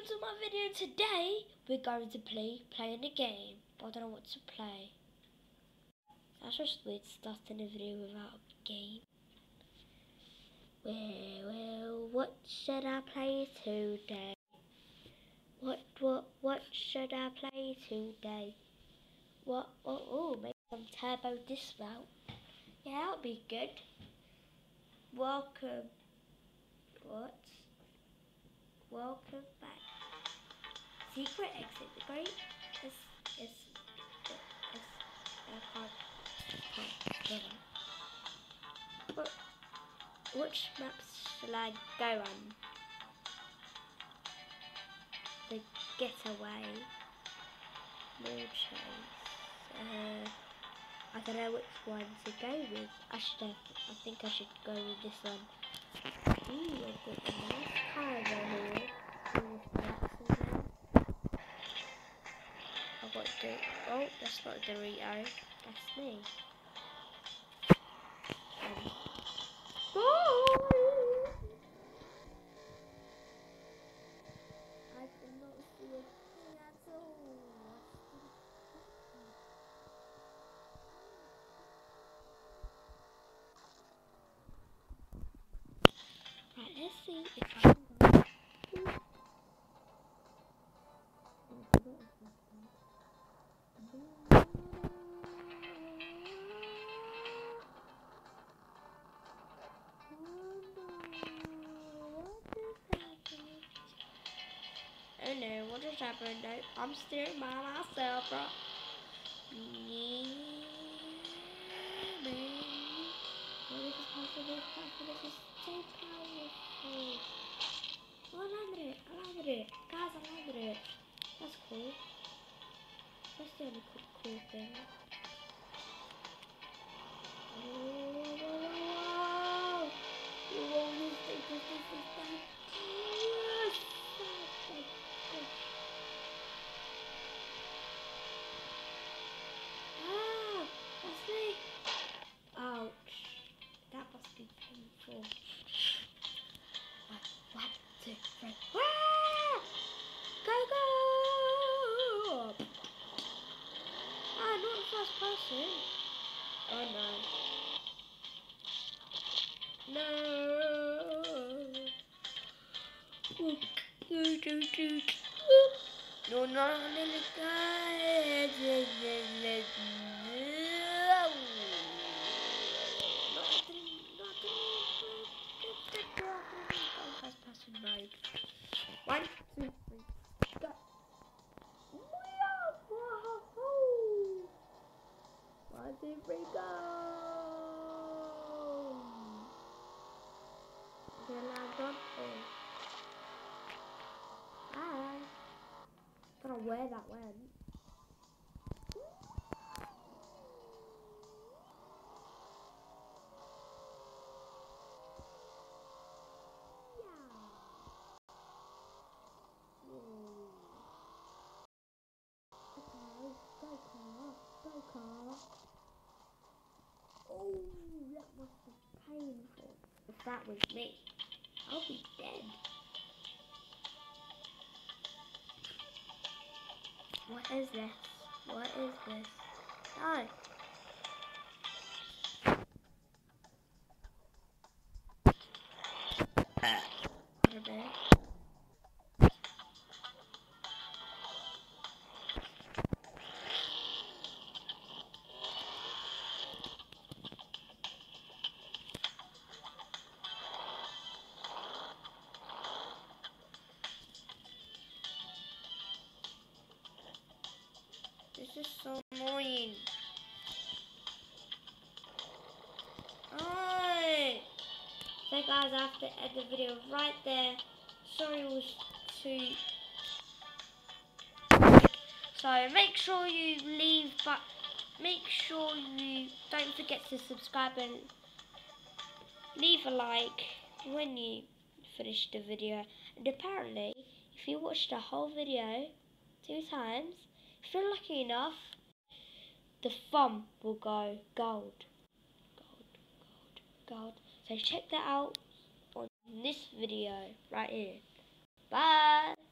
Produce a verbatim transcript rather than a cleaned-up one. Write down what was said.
welcome to my video. Today we're going to play playing a game, but I don't know what to play. That's just weird starting a video without a game. Well, well, what should I play today? What, what, what should I play today? What, oh, oh, maybe some Turbo Dismount. Yeah, that'll be good. Welcome. What? Welcome back. Secret exit. The great. Yes, yes, yes. I can't. can't what, which maps shall I go on? The Getaway. More chase. Uh, I don't know which one to go with. I should have. I think I should go with this one. Ooh, I've got a nice car over here. I've got the. Oh, that's not a Dorito. That's me. Um, oh! I cannot see a thing at all. Right, let's see if I can go. Oh no, what just happened? No, I'm steering by myself, bro. Yeah, man. What is this possible? This is so powerful. Oh, I landed it. I landed it. Guys, I landed it. That's cool. That's the only cool, cool thing. Whoa, whoa, whoa, whoa. Whoa, this thing, this, this, this, that. Yes! Ah, that's me. Ouch. That must be painful. One, one, two, three. Ah! Go, go! Ah, not the first person. Oh no. No. Ooh, do, do, do. No, not on the guy. One, two, three, go. One, two, three, go. Then I got it. Bye. I don't know where that went. Oh, that must be painful. If that was me, I'll be dead. What is this? What is this? No. What a bit. This is so annoying. Oh! So guys, I have to end the video right there. Sorry it was too... So make sure you leave, but make sure you don't forget to subscribe and leave a like when you finish the video. And apparently, if you watch the whole video two times, if you're lucky enough, the thumb will go gold. Gold, gold, gold. So check that out on this video right here. Bye!